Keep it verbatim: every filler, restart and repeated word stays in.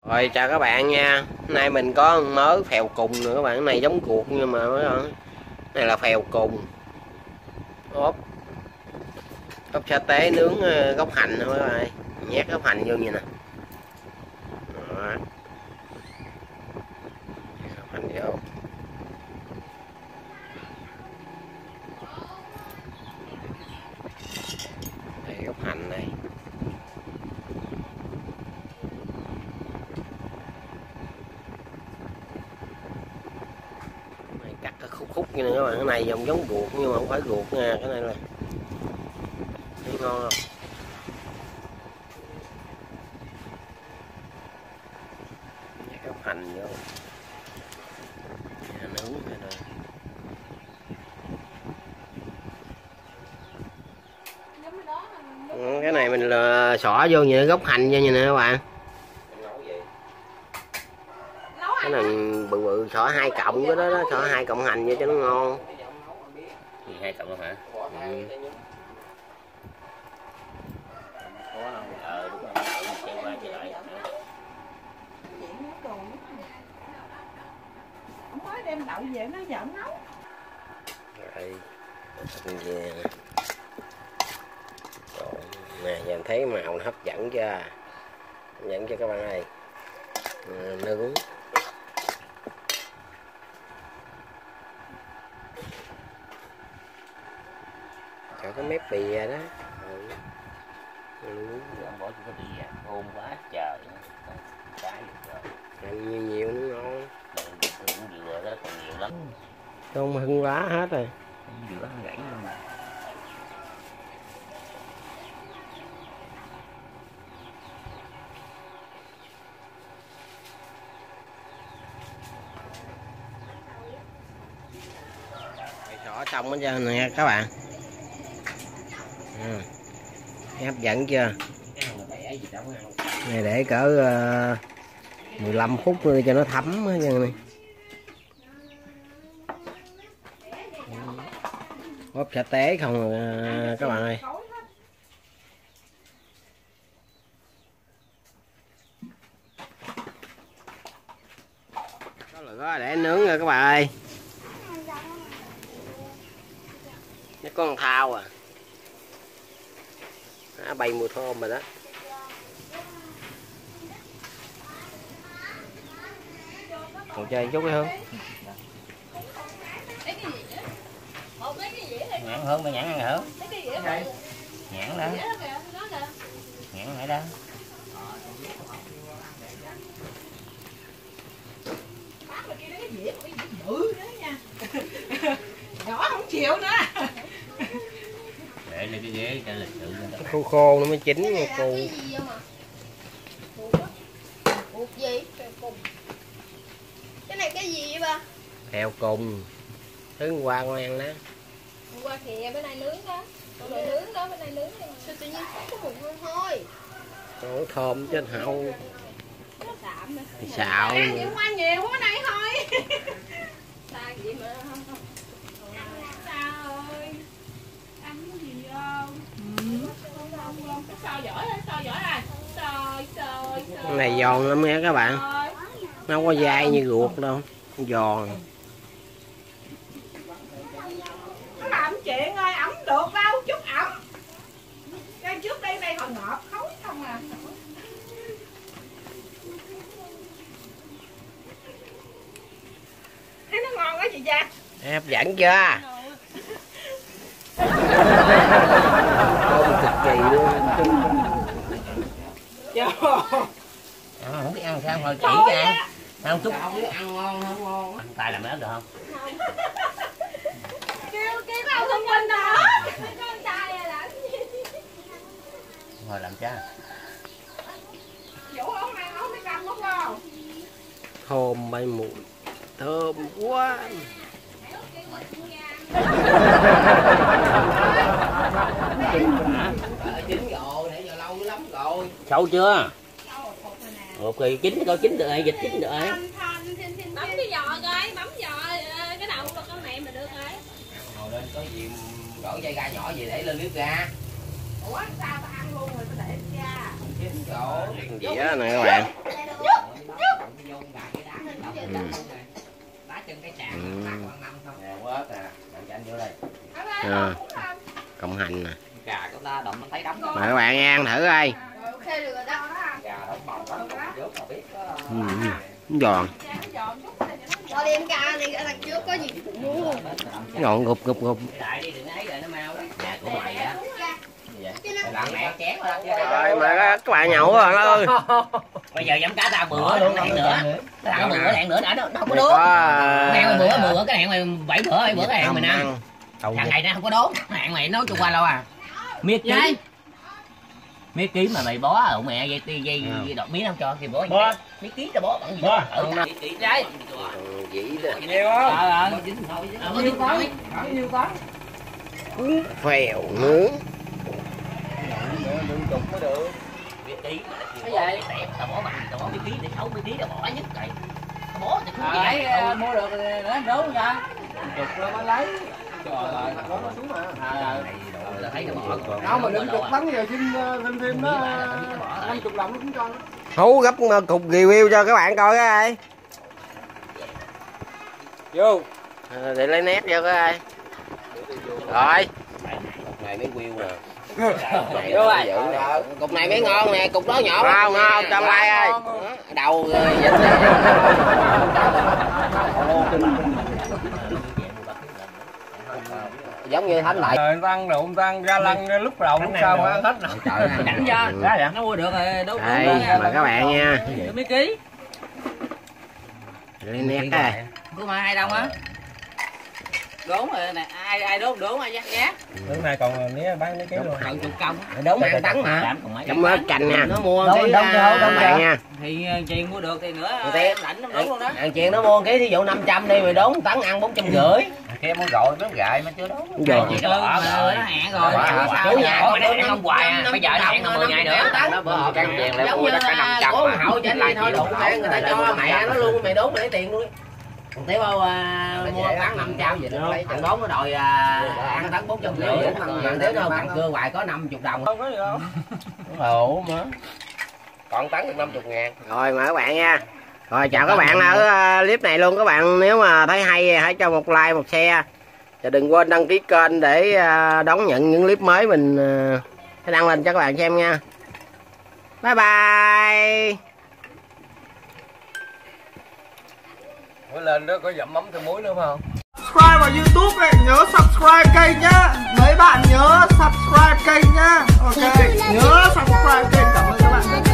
Rồi chào các bạn nha. Hôm nay mình có mớ phèo cùng nữa các bạn. Cái này giống cuộc nhưng mà mấy bạn, này là phèo cùng ốp ốp sa tế nướng gốc hành thôi các bạn. Nhét gốc hành vô như nè. Đó. Gốc hành vô. Đây gốc hành này. Cắt cái khúc khúc như này các bạn. Cái này giống giống ruột nhưng mà không phải ruột nha. Cái này là thấy ngon không? Gốc hành vô nướng cái này. Cái này mình là xỏ vô như gốc hành vô như nè các bạn. Cái này bự bự xỏ hai cộng cái đó đó, xỏ hai cộng hành vô cho nó ngon. Hai cộng hả? Ừ. Ờ đúng rồi, chạy qua chạy lại. Ông mới đem đậu về nó giờ ông nấu. Đây, về nè. Nè, giờ thấy màu nó hấp dẫn chưa? Hấp dẫn cho các bạn ơi. À, nướng. Cho cái mép bì ra đó. Ừ. Ừ. Ông bỏ cho cái bì à, ôm quá trời. Cái rồi. Ăn nhiều nhiều nó ngon. Cũng vừa đó còn nhiều lắm. Không hưng lá hết rồi. Vừa gãy luôn mà. Xỏ xong hết trơn nè các bạn. À, hấp dẫn chưa? Này để cỡ uh, mười lăm phút nữa cho nó thấm hết trơn này. Ốp sa tế không uh, các bạn ơi. Có lửa để nướng rồi các bạn ơi. Nó có con thao à. Đã bay mùi thơm rồi đó. Còn chơi chút hơn. Nhãn hơn mà nhãn ăn hả? Nhãn đó. Nhãn lại đó. Nhỏ không chịu nữa. Để lên cái ghế cho lịch sự. Khô khô nó mới chín nha cô. Bột gì? Cái này cái gì vậy ba? Heo cùng. Nướng qua ngoan đó. Hôm qua thì bên này nướng đó. Bên này nướng đó, bên này nướng đó. Sao tự nhiên có mùi hôi thôi. Nó thơm chứ hậu. Nó sạm nữa. Thì xạo. Ăn nhiều qua nhiều quá này thôi. Sao vậy mà không không. Sao ơi. Ăn cái gì không? Ừ. Không không cái sao giỏi á, sao giỏi rồi. Trời trời trời. Cái này giòn lắm nha các bạn. Nó không có dai như ruột đâu. Giòn. Nó làm chuyện ơi, ẩm được đâu, chút ẩm. Cái trước đây đây còn ngọt khói không à. Thấy nó ngon quá chị Gia. Hấp dẫn chưa? Thơm cực kỳ luôn. À, không biết ăn sao thôi chỉ ra. Ăn chút. Ăn ngon không ngon. Ăn tay làm ớt được không? Kêu kêu có ông thông minh đó. Có con trai à làm gì? Thôi làm cha. Vũ hôm nay nấu cái canh đúng không? Thơm bay mùi. Thơm quá. Chín rồi, nãy giờ lâu lắm rồi. Sâu chưa? Ok, chín coi chín được rồi, dịch chín được rồi. Bấm cái giò coi, bấm giò cái đầu của con này mà được rồi. Ngồi lên có gì gỡ dây ga nhỏ gì để lên nước ga. Ủa sao ta ăn luôn rồi ta để ra. Chín rồi. Dĩa này các bạn. hành nè. Gà của ta động nó thấy đóng. Mời các bạn ăn thử coi. Gà đóng màu đó dốt mà biết. Ừ, giòn. Cho đem ca này lần trước có gì cũng mua. Ngọn gục gục gục. Đại đi đừng ấy rồi nó mau đó. Gà của mày á. Lặng mẹ chén Rồi mà các bạn nhậu rồi đó ơi. Bây giờ dám cá ta bữa luôn hẹn nữa. Cái thằng bữa hẹn nữa đã đâu có đốn. Có Hẹn mày bữa bữa cái hẹn mày bảy bữa bảy bữa cái hẹn mày nè. Thằng này nó không có đốn. Hẹn mày nói cho qua lâu à. Miết ký. Miết ký mà mày bó ở mẹ dây dây dây đọt miếng không cho thì bó. Miết ký cho bó bằng gì? Ở ký trái. Dĩ đó. Nhiều không? Ờ ờ. Bao nhiêu con? Bao nhiêu con? Phèo nướng. Miết ký cái gì? Đẹp tao bó bằng tao bó miết ký để sáu mươi ký tao bỏ nhất vậy. Tao bó thì không Đấy, mua được rồi nữa đấu ra. Chục rồi mới lấy. Trời ơi, nó xuống mà. À, là thấy nó bỏ. Đâu mà định chục tấn giờ xin thêm thêm nó năm mươi đồng nó cũng cho. Hú gấp cục review cho các bạn coi cái Vô. à, để lấy nét vô cái rồi này mới view nè. Vô rồi. Cục này mới ngon nè, cục đó nhỏ không ngon trong like ơi. Đầu giống như thánh lại. Rồi tăng rồi ông tăng ra lăng lúc đầu lúc sau mà hết rồi. Cảnh ra, ra nó mua được rồi, đâu đây mời các bạn nha. mấy ký. Lấy nét cái. Của mà hai đồng á. Đốn rồi nè, ai ai đốn đốn ai giác giác. Bữa nay còn mía bán mấy ký luôn. Còn chục công. Đốn ăn tấn mà. Chấm ớt chanh nha. Nó mua cái các bạn nha. Thì chuyện mua được thì nữa. Lãnh nó đốn luôn đó. Ăn chuyện nó mua cái thí dụ năm trăm đi rồi đốn tấn ăn bốn trăm rưỡi. Kia mua rồi nó gại mà chưa đốn. Rồi. Chị bỏ rồi. Nó hẹn rồi. Chủ nhà có mày hẹn không hoài à. Bây giờ hẹn là mười ngày nữa. Nó bữa hộp ăn tiền lại mua cái năm trăm mà. Hậu chảnh đi thôi đụng mẹ người ta cho mẹ nó luôn mày đốn để tiền luôn. Còn tế bao uh, mua tấn năm trăm vậy đó. Thằng đốn nó đòi uh, ăn tấn bốn trăm rưỡi. Thằng tế nó thằng cưa hoài có năm mươi đồng. Không có gì đâu. Ủa mà. Còn tấn được năm mươi ngàn. Rồi mời các bạn nha. Rồi chào các bạn ở clip này luôn các bạn. Nếu mà thấy hay hãy cho một like một share. Và đừng quên đăng ký kênh để đón nhận những clip mới mình sẽ đăng lên cho các bạn xem nha. Bye bye. Mới lên đó có dặm mắm thêm muối nữa phải không? Subscribe vào YouTube này, nhớ subscribe kênh nhá. Mấy bạn nhớ subscribe kênh nhá. Ok, nhớ subscribe kênh, cảm ơn các bạn.